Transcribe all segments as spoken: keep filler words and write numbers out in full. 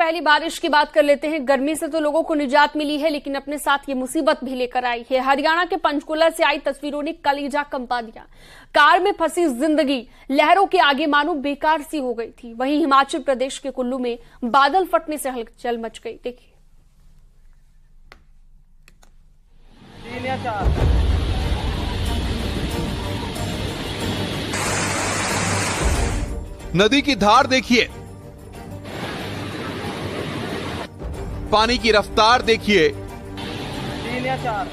पहली बारिश की बात कर लेते हैं। गर्मी से तो लोगों को निजात मिली है, लेकिन अपने साथ ये मुसीबत भी लेकर आई है। हरियाणा के पंचकुला से आई तस्वीरों ने कलेजा कंपा दिया। कार में फंसी जिंदगी लहरों के आगे मानो बेकार सी हो गई थी। वहीं हिमाचल प्रदेश के कुल्लू में बादल फटने से हलचल मच गई। देखिए, नदी की धार देखिए, पानी की रफ्तार देखिए, तीन या चार।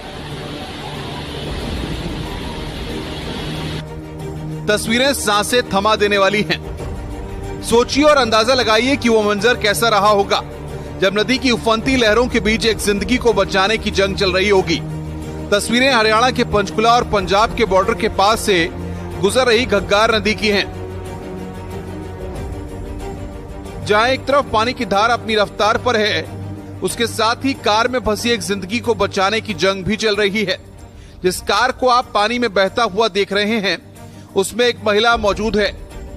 तस्वीरें सांसें थमा देने वाली हैं। सोचिए और अंदाजा लगाइए कि वो मंजर कैसा रहा होगा जब नदी की उफनती लहरों के बीच एक जिंदगी को बचाने की जंग चल रही होगी। तस्वीरें हरियाणा के पंचकुला और पंजाब के बॉर्डर के पास से गुजर रही घग्गार नदी की हैं, जहां एक तरफ पानी की धार अपनी रफ्तार पर है, उसके साथ ही कार में फंसी एक जिंदगी को बचाने की जंग भी चल रही है। जिस कार को आप पानी में बहता हुआ देख रहे हैं, उसमें एक महिला मौजूद है।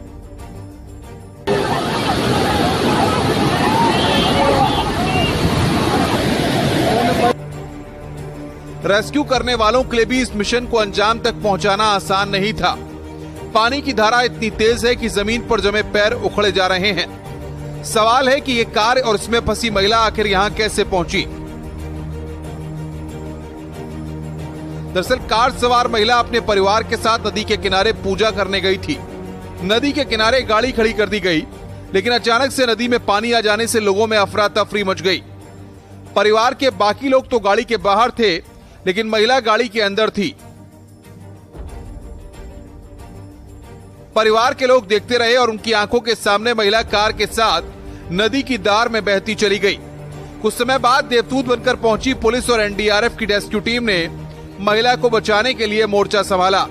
रेस्क्यू करने वालों के लिए भी इस मिशन को अंजाम तक पहुंचाना आसान नहीं था। पानी की धारा इतनी तेज है कि जमीन पर जमे पैर उखड़े जा रहे हैं। सवाल है कि ये कार और इसमें फंसी महिला आखिर यहां कैसे पहुंची। दरअसल कार सवार महिला अपने परिवार के साथ नदी के किनारे पूजा करने गई थी। नदी के किनारे गाड़ी खड़ी कर दी गई, लेकिन अचानक से नदी में पानी आ जाने से लोगों में अफरा तफरी मच गई। परिवार के बाकी लोग तो गाड़ी के बाहर थे, लेकिन महिला गाड़ी के अंदर थी। परिवार के लोग देखते रहे और उनकी आंखों के सामने महिला कार के साथ नदी की धार में बहती चली गई। कुछ समय बाद देवदूत बनकर पहुंची पुलिस और एन डी आर एफ की रेस्क्यू टीम ने महिला को बचाने के लिए मोर्चा संभाला।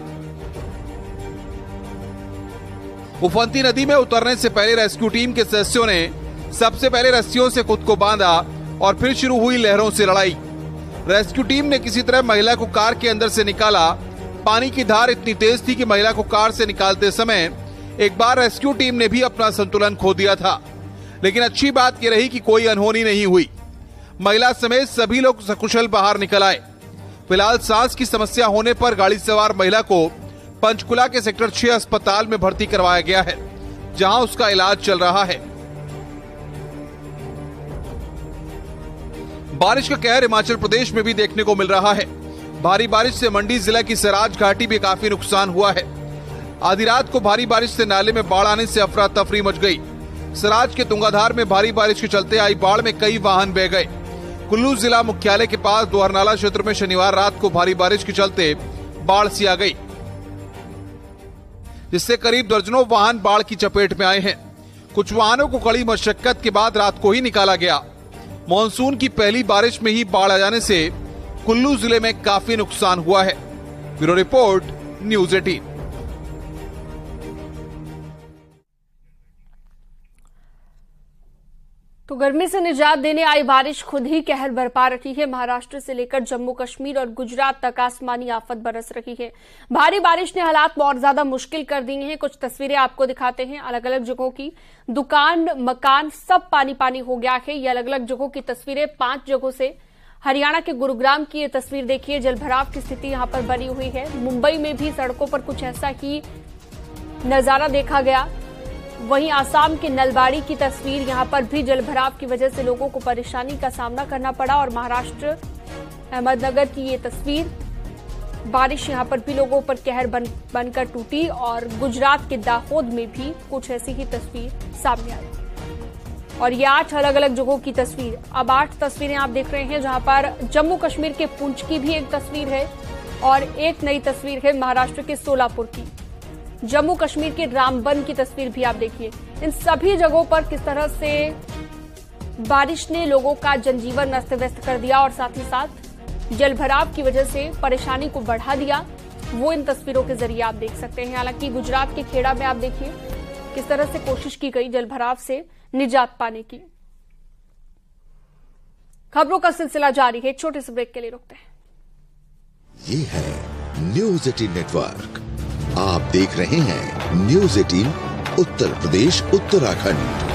उफनती नदी में उतरने से पहले रेस्क्यू टीम के सदस्यों ने सबसे पहले रस्सियों से खुद को बांधा और फिर शुरू हुई लहरों से लड़ाई। रेस्क्यू टीम ने किसी तरह महिला को कार के अंदर से निकाला। पानी की धार इतनी तेज थी कि महिला को कार से निकालते समय एक बार रेस्क्यू टीम ने भी अपना संतुलन खो दिया था, लेकिन अच्छी बात यह रही कि कोई अनहोनी नहीं हुई। महिला समेत सभी लोग सकुशल बाहर निकल आए। फिलहाल सांस की समस्या होने पर गाड़ी सवार महिला को पंचकुला के सेक्टर छह अस्पताल में भर्ती करवाया गया है, जहां उसका इलाज चल रहा है। बारिश का कहर हिमाचल प्रदेश में भी देखने को मिल रहा है। भारी बारिश से मंडी जिला की सराज घाटी भी काफी नुकसान हुआ है। आधी रात को भारी बारिश से नाले में बाढ़ आने से अफरा तफरी मच गई। सराज के तुंगाधार में भारी बारिश के चलते आई बाढ़ में कई वाहन बह गए। कुल्लू जिला मुख्यालय के पास दोहरनाला क्षेत्र में शनिवार रात को भारी बारिश के चलते बाढ़ सी आ गई, जिससे करीब दर्जनों वाहन बाढ़ की चपेट में आए हैं। कुछ वाहनों को कड़ी मशक्कत के बाद रात को ही निकाला गया। मानसून की पहली बारिश में ही बाढ़ आ जाने से कुल्लू जिले में काफी नुकसान हुआ है। ब्यूरो रिपोर्ट, न्यूज़ अठारह। तो गर्मी से निजात देने आई बारिश खुद ही कहर बरपा रही है। महाराष्ट्र से लेकर जम्मू कश्मीर और गुजरात तक आसमानी आफत बरस रही है। भारी बारिश ने हालात और ज्यादा मुश्किल कर दिए हैं। कुछ तस्वीरें आपको दिखाते हैं अलग अलग जगहों की। दुकान, मकान सब पानी पानी हो गया है। ये अलग अलग जगहों की तस्वीरें, पांच जगहों से। हरियाणा के गुरुग्राम की ये तस्वीर देखिए, जलभराव की स्थिति यहां पर बनी हुई है। मुंबई में भी सड़कों पर कुछ ऐसा ही नजारा देखा गया। वहीं आसाम के नलबाड़ी की तस्वीर, यहां पर भी जलभराव की वजह से लोगों को परेशानी का सामना करना पड़ा। और महाराष्ट्र अहमदनगर की ये तस्वीर, बारिश यहां पर भी लोगों पर कहर बन बनकर टूटी। और गुजरात के दाहोद में भी कुछ ऐसी ही तस्वीर सामने आई। और ये आठ अलग अलग जगहों की तस्वीर। अब आठ तस्वीरें आप देख रहे हैं, जहां पर जम्मू कश्मीर के पुंछ की भी एक तस्वीर है और एक नई तस्वीर है महाराष्ट्र के सोलापुर की। जम्मू कश्मीर के रामबन की तस्वीर भी आप देखिए। इन सभी जगहों पर किस तरह से बारिश ने लोगों का जनजीवन अस्त व्यस्त कर दिया और साथ ही साथ जलभराव की वजह से परेशानी को बढ़ा दिया, वो इन तस्वीरों के जरिए आप देख सकते हैं। हालांकि गुजरात के खेड़ा में आप देखिए किस तरह से कोशिश की गई जलभराव से निजात पाने की। खबरों का सिलसिला जारी है, एक छोटे से ब्रेक के लिए रुकते हैं। ये है न्यूज़ अठारह नेटवर्क। आप देख रहे हैं न्यूज़ अठारह उत्तर प्रदेश उत्तराखंड।